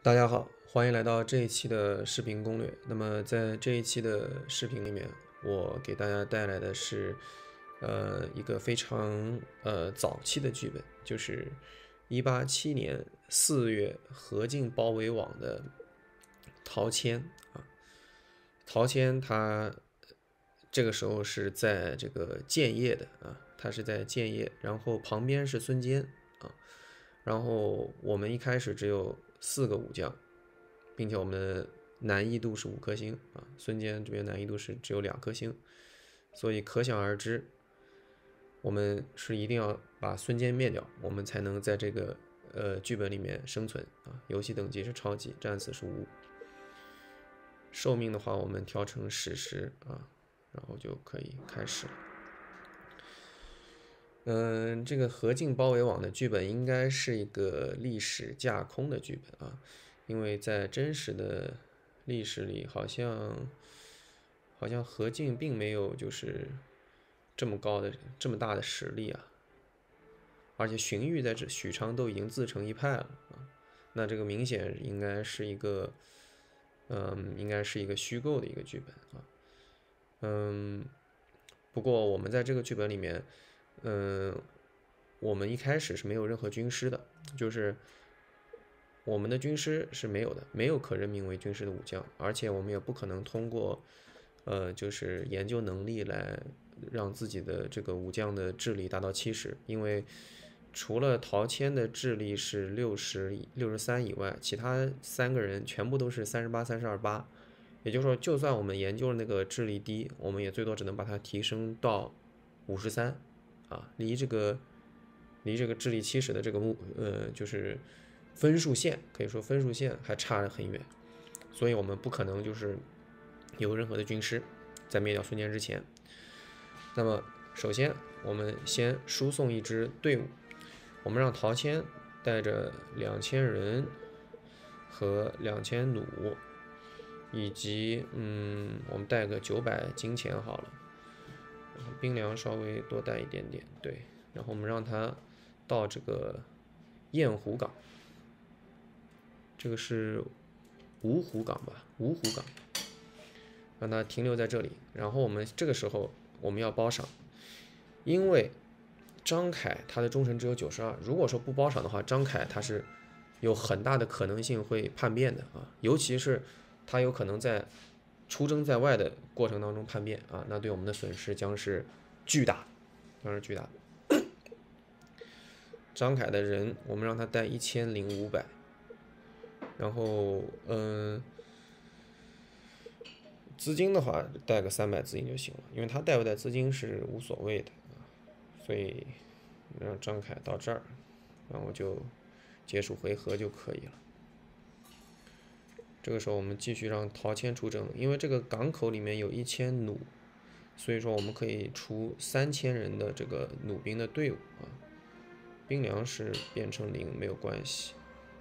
大家好，欢迎来到这一期的视频攻略。那么在这一期的视频里面，我给大家带来的是，一个非常早期的剧本，就是187年4月何进包围网的陶谦啊。陶谦他这个时候是在这个建业的啊，他是在建业，然后旁边是孙坚啊，然后我们一开始只有4个武将，并且我们的难易度是5颗星啊，孙坚这边难易度是只有2颗星，所以可想而知，我们是一定要把孙坚灭掉，我们才能在这个剧本里面生存啊。游戏等级是超级，战死是5，寿命的话我们调成10啊，然后就可以开始了。这个何进包围网的剧本应该是一个历史架空的剧本啊，因为在真实的历史里，好像何进并没有就是这么大的实力啊，而且荀彧在许昌都已经自成一派了啊，那这个明显应该是一个虚构的一个剧本啊，不过我们在这个剧本里面。我们一开始是没有任何军师的，就是我们的军师是没有的，没有可任命为军师的武将，而且我们也不可能通过就是研究能力来让自己的这个武将的智力达到70，因为除了陶谦的智力是63以外，其他3个人全部都是38、32、8，也就是说，就算我们研究了那个智力低，我们也最多只能把它提升到53。啊，离这个智力70的这个就是分数线，可以说分数线还差得很远，所以我们不可能就是有任何的军师在灭掉孙坚之前。那么首先我们先输送一支队伍，我们让陶谦带着2000人和2000弩，以及我们带个900金钱好了。然后兵粮稍微多带一点点，对，然后我们让他到这个雁湖港，这个是芜湖港吧，芜湖港，让他停留在这里。然后我们这个时候我们要包赏，因为张凯他的忠诚只有92，如果说不包赏的话，张凯他是有很大的可能性会叛变的啊，尤其是他有可能在出征在外的过程当中叛变啊，那对我们的损失将是巨大的。张凯的人，我们让他带1500，然后资金的话带个300资金就行了，因为他带不带资金是无所谓的啊，所以让张凯到这儿，然后就结束回合就可以了。这个时候我们继续让陶谦出征，因为这个港口里面有1000弩，所以说我们可以出3000人的这个弩兵的队伍啊，兵粮是变成0没有关系。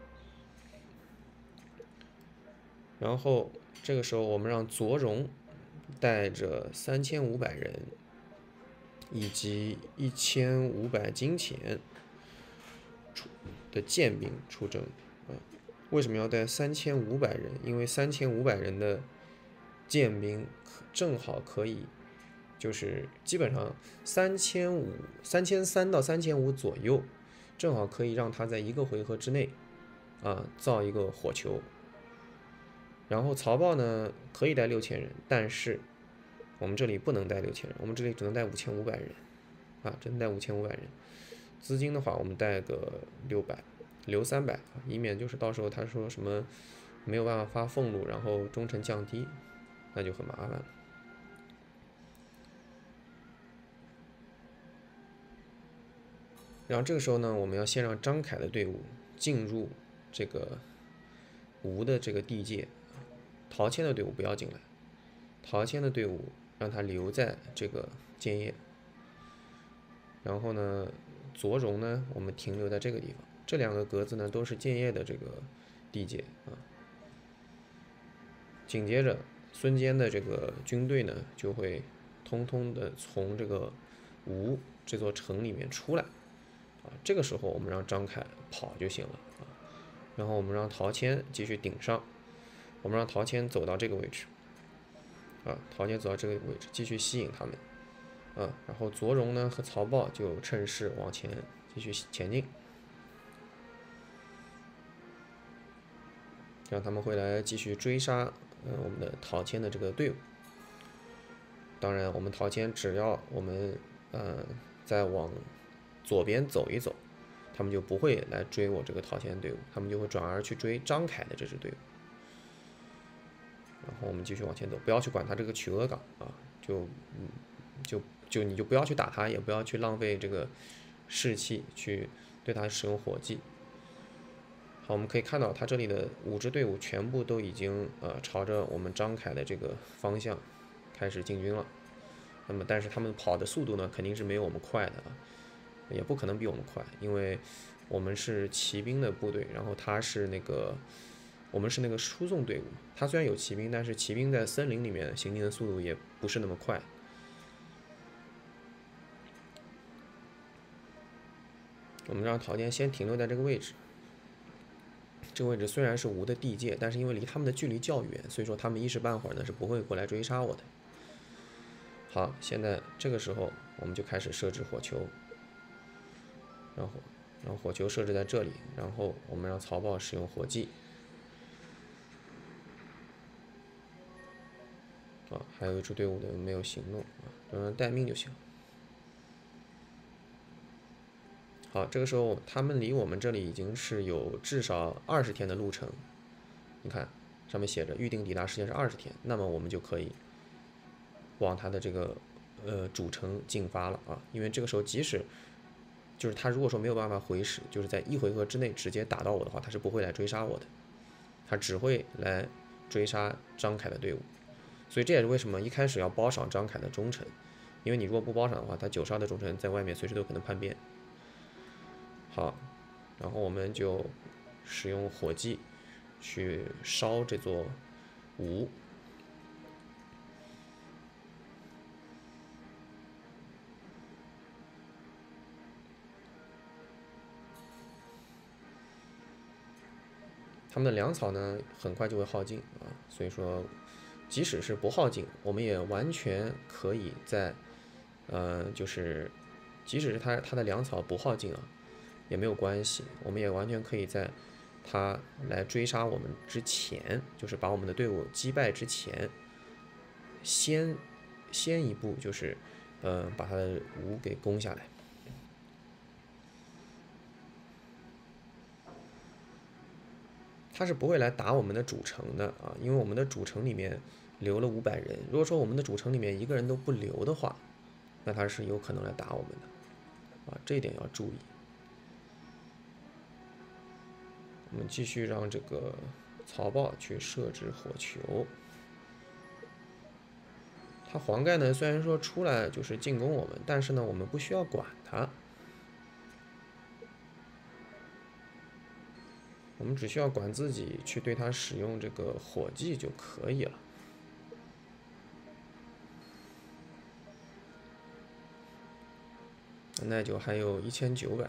然后这个时候我们让左荣带着3500人以及1500金钱的剑兵出征啊。为什么要带3500人？因为3500人的剑兵正好可以，就是基本上3300到3500左右，正好可以让他在一个回合之内啊造一个火球。然后曹豹呢可以带6000人，但是我们这里不能带6000人，我们这里只能带5500人啊，只能带5500人。资金的话，我们带个600，留300啊，以免就是到时候他说什么没有办法发俸禄，然后忠诚降低，那就很麻烦了。然后这个时候呢，我们要先让张凯的队伍进入这个吴的这个地界，陶谦的队伍不要进来，陶谦的队伍让他留在这个建业。然后呢，左荣呢，我们停留在这个地方，这2个格子呢都是建业的这个地界啊。紧接着，孙坚的这个军队呢就会通通的从这个吴这座城里面出来啊。这个时候我们让张凯跑就行了啊， 然后我们让陶谦继续顶上，我们让陶谦走到这个位置，陶谦走到这个位置继续吸引他们，然后左荣呢和曹豹就趁势往前继续前进，让他们会来继续追杀我们的陶谦的这个队伍。当然，我们陶谦只要我们再往左边走一走，他们就不会来追我这个陶谦队伍，他们就会转而去追张凯的这支队伍。然后我们继续往前走，不要去管他这个曲阿岗啊，你就不要去打他，也不要去浪费这个士气去对他使用火计。好，我们可以看到他这里的5支队伍全部都已经朝着我们张凯的这个方向开始进军了。那么，但是他们跑的速度呢，肯定是没有我们快的啊，也不可能比我们快，因为我们是骑兵的部队，然后我们是那个输送队伍。他虽然有骑兵，但是骑兵在森林里面行进的速度也不是那么快。我们让陶谦先停留在这个位置。这个位置虽然是吴的地界，但是因为离他们的距离较远，所以说他们一时半会儿呢是不会过来追杀我的。好，现在这个时候我们就开始设置火球，然后火球设置在这里，然后我们让曹豹使用火计。还有一支队伍的没有行动就让待命就行。好，这个时候他们离我们这里已经是有至少20天的路程。你看，上面写着预定抵达时间是20天，那么我们就可以往他的这个主城进发了啊。因为这个时候即使就是他如果说没有办法回使，就是在1回合之内直接打到我的话，他是不会来追杀我的，他只会来追杀张凯的队伍。所以这也是为什么一开始要包赏张凯的忠臣，因为你如果不包赏的话，他9杀的忠臣在外面随时都可能叛变。好，然后我们就使用火计去烧这座吴。他们的粮草呢很快就会耗尽啊，所以说即使是不耗尽，我们也完全可以在就是即使是他的粮草不耗尽啊，也没有关系，我们也完全可以在他来追杀我们之前，就是把我们的队伍击败之前，先一步就是把他的吴给攻下来。他是不会来打我们的主城的啊，因为我们的主城里面留了500人。如果说我们的主城里面1个人都不留的话，那他是有可能来打我们的啊，这一点要注意。我们继续让这个曹豹去设置火球。他黄盖呢，虽然说出来就是进攻我们，但是呢，我们不需要管他。我们只需要管自己去对它使用这个火计就可以了。耐久还有1900，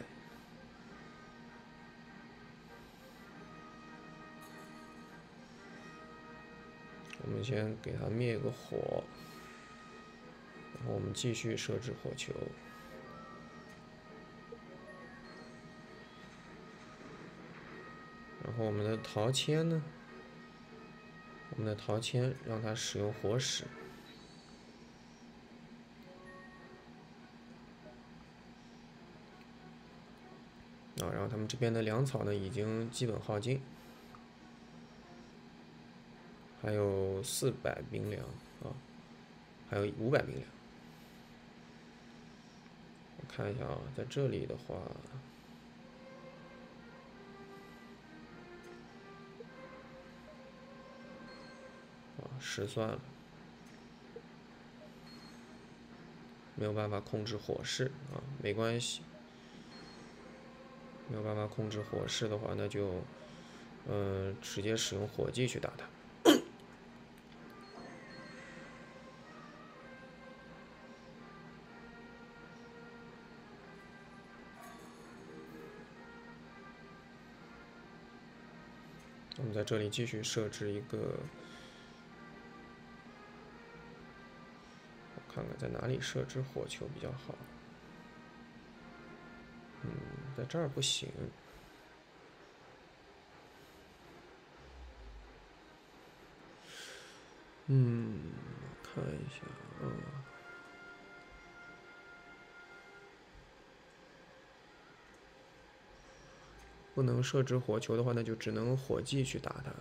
我们先给它灭个火，然后我们继续设置火球。然后我们的陶谦呢？我们的陶谦让他使用火矢。然后他们这边的粮草呢已经基本耗尽，还有400兵粮还有500兵粮。我看一下在这里的话。失算了，没有办法控制火势没关系，没有办法控制火势的话，那就直接使用火计去打它。 们在这里继续设置一个，我看看在哪里设置火球比较好。在这儿不行。我看一下啊。不能设置火球的话，那就只能火计去打它。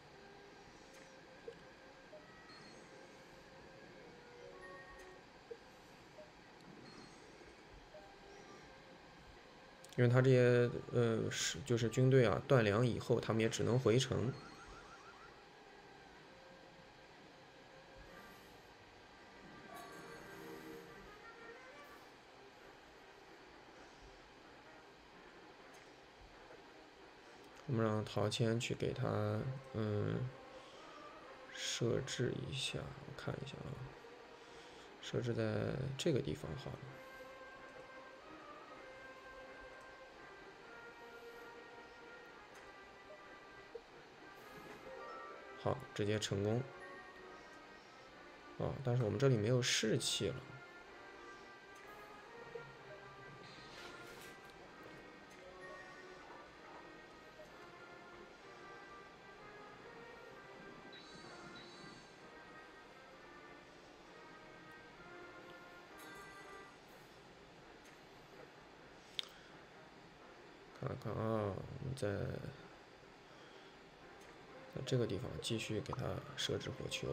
因为他这些就是军队啊断粮以后，他们也只能回城。我们让陶谦去给他设置一下，我看一下啊，设置在这个地方好了。好，直接成功。但是我们这里没有士气了。看看啊，我们在这个地方继续给它设置火球。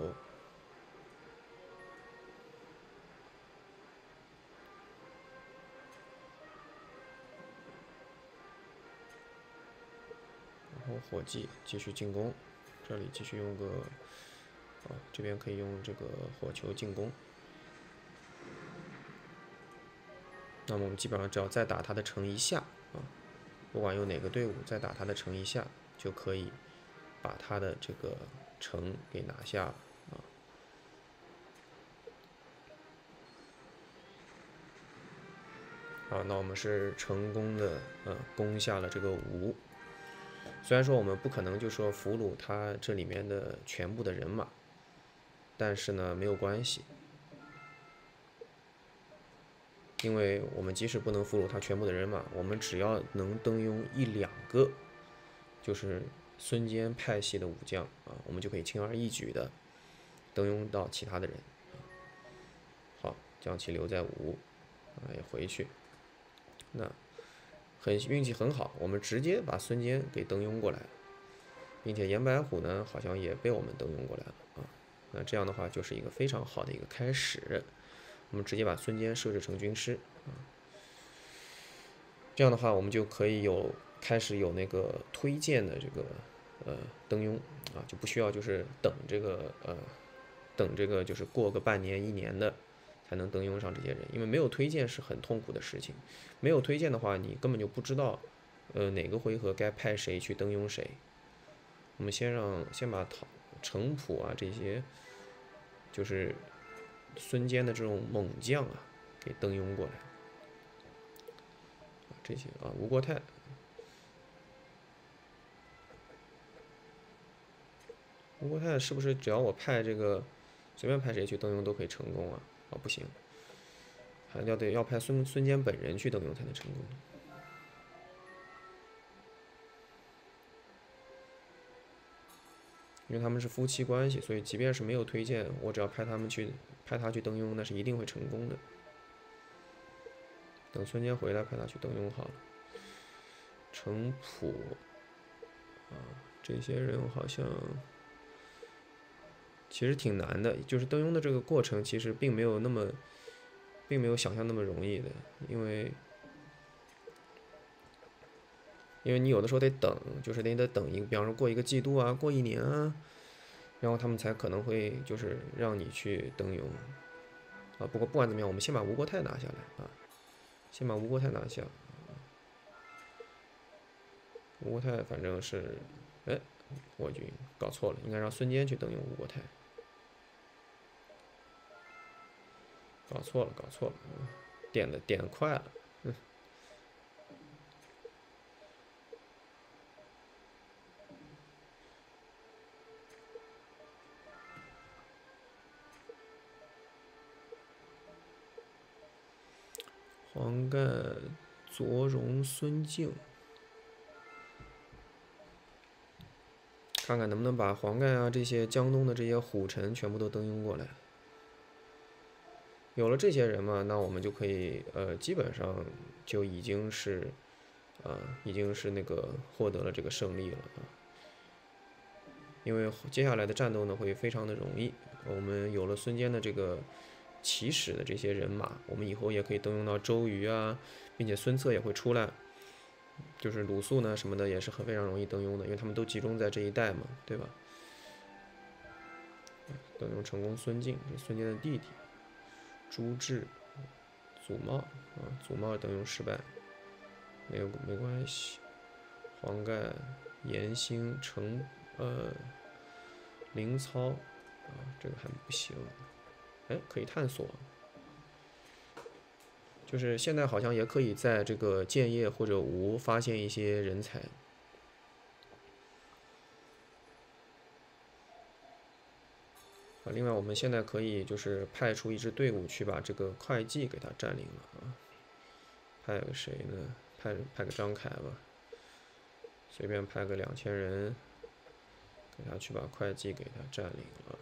然后火计继续进攻，这里继续用个，这边可以用这个火球进攻。那么我们基本上只要再打他的城一下啊，不管用哪个队伍再打他的城一下，就可以把他的这个城给拿下了啊。好，那我们是成功的攻下了这个吴。虽然说我们不可能就说俘虏他这里面的全部的人马，但是呢没有关系，因为我们即使不能俘虏他全部的人马，我们只要能登庸一两个，就是孙坚派系的武将啊，我们就可以轻而易举的登庸到其他的人。好，将其留在吴，也回去。那运气很好，我们直接把孙坚给登庸过来了，并且严白虎呢好像也被我们登庸过来了啊。那这样的话就是一个非常好的一个开始。我们直接把孙坚设置成军师啊，这样的话我们就可以开始有那个推荐的这个登庸啊，就不需要就是等这个就是过个半年一年的才能登庸上这些人，因为没有推荐是很痛苦的事情。没有推荐的话，你根本就不知道哪个回合该派谁去登庸谁。我们先把程普啊这些就是孙坚的这种猛将啊给登庸过来。这些啊，吴国泰，是不是只要我派这个随便派谁去登庸都可以成功啊？不行，还要派孙坚本人去登庸才能成功。因为他们是夫妻关系，所以即便是没有推荐，我只要派他去登庸，那是一定会成功的。等孙坚回来，派他去登庸好了。程普这些人好像其实挺难的，就是登庸的这个过程其实并没有想象那么容易的，因为你有的时候得等，就是得等比方说过一个季度啊，过一年啊，然后他们才可能会就是让你去登庸啊。不过不管怎么样，我们先把吴国泰拿下来啊，先把吴国泰拿下。吴国泰反正是，我军搞错了，应该让孙坚去登用吴国泰。搞错了，点的快了， 黄盖、左荣、孙敬，看看能不能把黄盖啊这些江东的这些虎臣全部都登用过来。有了这些人嘛，那我们就可以基本上就已经是那个获得了这个胜利了啊。因为接下来的战斗呢会非常的容易，我们有了孙坚的这个起始的这些人马，我们以后也可以登用到周瑜啊，并且孙策也会出来，就是鲁肃呢什么的也是非常容易登用的，因为他们都集中在这一带嘛，对吧？登用成功孙敬，是孙坚的弟弟。朱治、祖茂祖茂登用失败，没关系。黄盖、严兴、凌操这个还不行，可以探索。就是现在好像也可以在这个建业或者吴发现一些人才。另外我们现在可以就是派出一支队伍去把这个会稽给他占领了啊。派个谁呢？派个张凯吧，随便派个2000人，给他去把会稽给他占领了。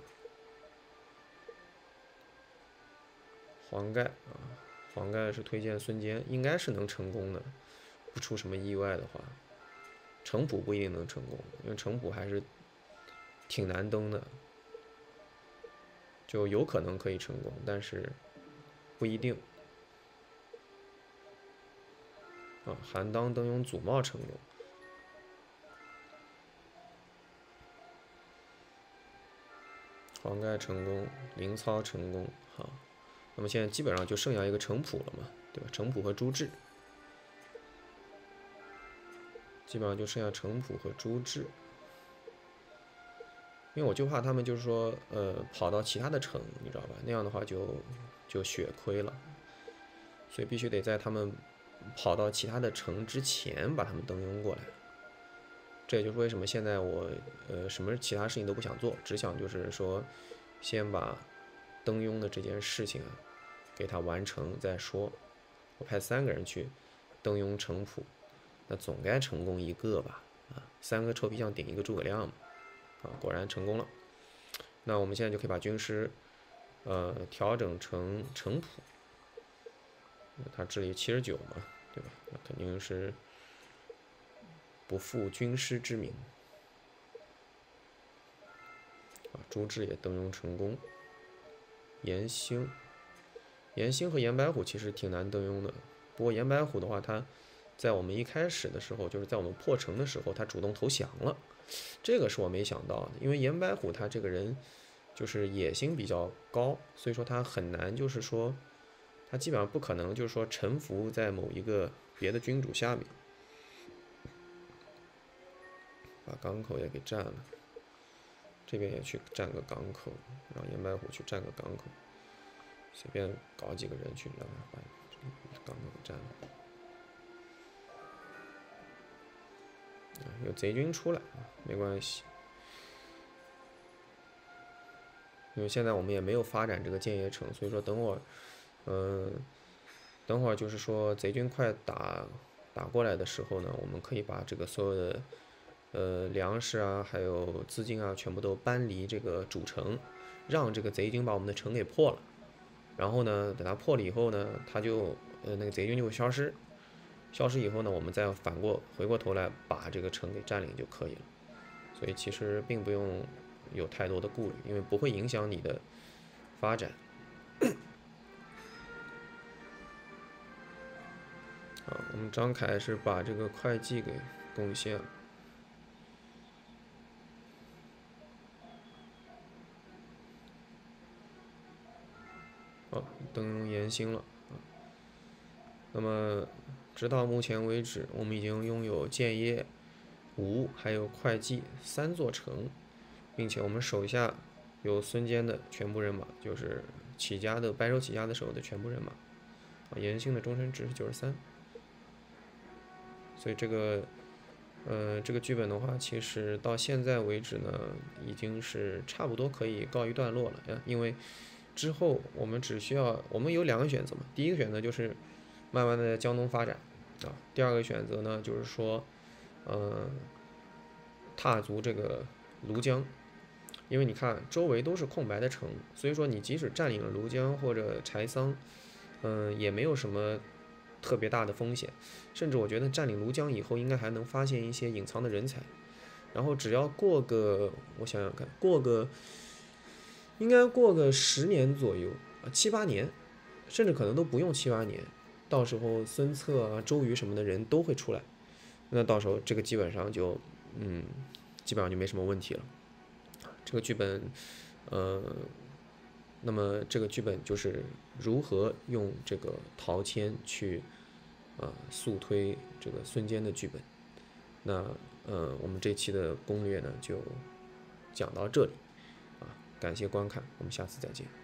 黄盖黄盖是推荐孙坚，应该是能成功的，不出什么意外的话。城濮不一定能成功，因为城濮还是挺难登的，就有可能可以成功，但是不一定。韩当登用祖茂成功，黄盖成功，凌操成功，好，那么现在基本上就剩下一个城濮了嘛，对吧？城濮和朱治，基本上就剩下城濮和朱治，因为我就怕他们就是说跑到其他的城，你知道吧？那样的话就血亏了，所以必须得在他们跑到其他的城之前把他们登用过来。这也就是为什么现在我什么其他事情都不想做，只想就是说先把登用的这件事情给它完成再说。我派3个人去登用城濮，那总该成功1个吧？3个臭皮匠顶1个诸葛亮嘛，果然成功了。那我们现在就可以把军师调整成城濮，他智力79嘛，对吧？那肯定是不负军师之名。朱治也登用成功。严兴和严白虎其实挺难登用的，不过严白虎的话，他在我们一开始的时候，就是在我们破城的时候，他主动投降了，这个是我没想到的，因为严白虎他这个人就是野心比较高，所以说他很难，就是说他基本上不可能就是说臣服在某一个别的君主下面。把港口也给占了，这边也去占个港口，让严白虎去占个港口，随便搞几个人去让他把港口占了。有贼军出来没关系，因为现在我们也没有发展这个建业城，所以说等会儿就是说贼军快打过来的时候呢，我们可以把这个所有的粮食啊，还有资金啊，全部都搬离这个主城，让这个贼军把我们的城给破了。然后呢，等他破了以后呢，他就那个贼军就会消失。消失以后呢，我们再回过头来把这个城给占领就可以了。所以其实并不用有太多的顾虑，因为不会影响你的发展。我们张凯是把这个会稽给攻陷了。登用严兴了。那么直到目前为止，我们已经拥有建业、吴还有会稽3座城，并且我们手下有孙坚的全部人马，就是白手起家的时候的全部人马。严兴的终身值是93，所以这个剧本的话，其实到现在为止呢，已经是差不多可以告一段落了呀。因为之后我们有2个选择嘛，第一个选择就是慢慢的江东发展第二个选择呢，就是说，踏足这个庐江，因为你看周围都是空白的城，所以说你即使占领了庐江或者柴桑，也没有什么特别大的风险，甚至我觉得占领庐江以后，应该还能发现一些隐藏的人才。然后只要过个，我想想看，应该过个10年左右7、8年，甚至可能都不用7、8年，到时候孙策周瑜什么的人都会出来，那到时候这个基本上就，基本上就没什么问题了。这个剧本，那么这个剧本就是如何用这个陶谦去，速推这个孙坚的剧本。那我们这期的攻略呢就讲到这里，感谢观看，我们下次再见。